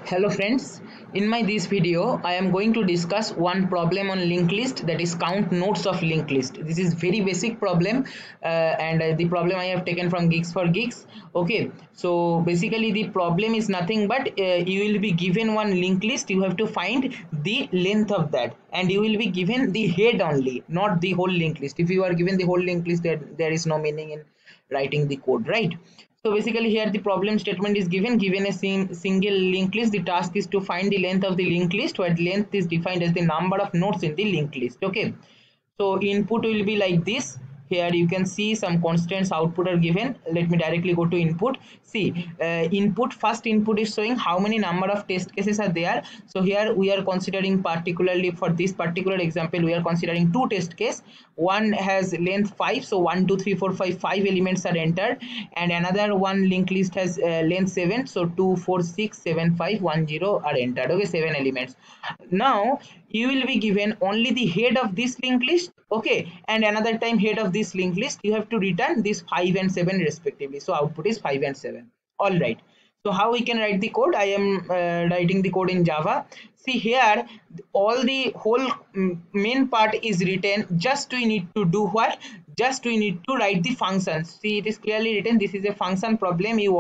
Hello friends, in my this video I am going to discuss one problem on linked list, that is count nodes of linked list. This is very basic problem and the problem I have taken from Geeks for Geeks. Okay, so basically the problem is nothing but you will be given one linked list, you have to find the length of that and you will be given the head only, not the whole linked list. If you are given the whole linked list, there is no meaning in writing the code, right? So basically here the problem statement is given a single linked list. The task is to find the length of the linked list, where length is defined as the number of nodes in the linked list. Okay, so input will be like this. Here you can see some constants, output are given. Let me directly go to input. See, input, first input is showing how many number of test cases are there. So here we are considering, particularly for this particular example, we are considering two test case. One has length 5, so 1 2 3 4 5 5 elements are entered, and another one linked list has length 7, so 2 4 6 7 5 1 0 are entered. Okay, 7 elements. Now you will be given only the head of this linked list, okay, and another time head of this linked list. You have to return this 5 and 7 respectively, so output is 5 and 7. All right, so how we can write the code? I am writing the code in Java. See here, all the whole main part is written. Just we need to do what? Just we need to write the functions. See, it is clearly written. This is a function problem. You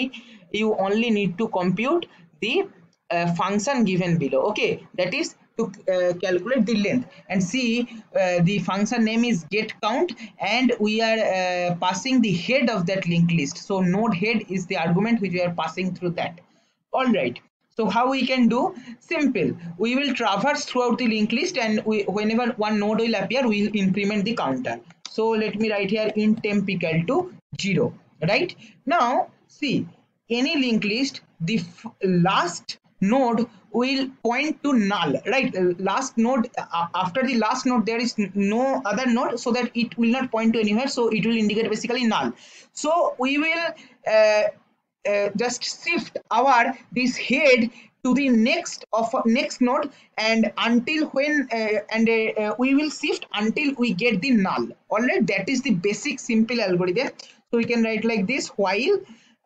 only need to compute the function given below. Okay, that is to calculate the length. And see, the function name is get count, and we are passing the head of that linked list. So node head is the argument which we are passing through that. All right, so how we can do? Simple, we will traverse throughout the linked list, and whenever one node will appear, we will increment the counter. So let me write here int temp equal to 0. Right now, see, any linked list, the last node will point to null, right? Last node, after the last node there is no other node, so that it will not point to anywhere, so it will indicate basically null. So we will just shift our this head to the next node, and until when we will shift until we get the null. All right, that is the basic simple algorithm. So we can write like this: while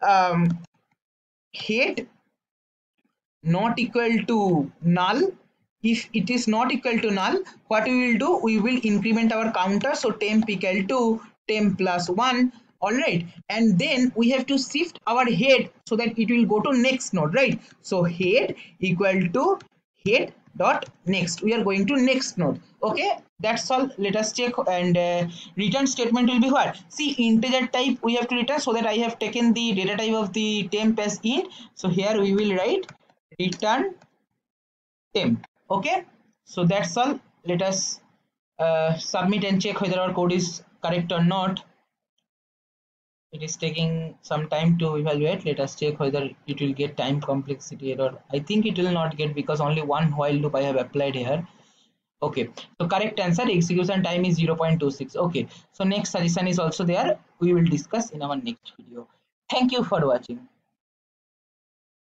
head not equal to null, if it is not equal to null, what we will do? We will increment our counter, so temp equal to temp plus 1. All right, and then we have to shift our head so that it will go to next node, right? So head equal to head dot next, we are going to next node. Okay, that's all. Let us check. And return statement will be what? See, integer type we have to return, so that I have taken the data type of the temp as int. So here we will write return temp. Okay, so that's all. Let us submit and check whether our code is correct or not. It is taking some time to evaluate. Let us check whether it will get time complexity error. I think it will not get, because only one while loop I have applied here. Okay, so correct answer, execution time is 0.26. Okay, so next suggestion is also there. We will discuss in our next video. Thank you for watching.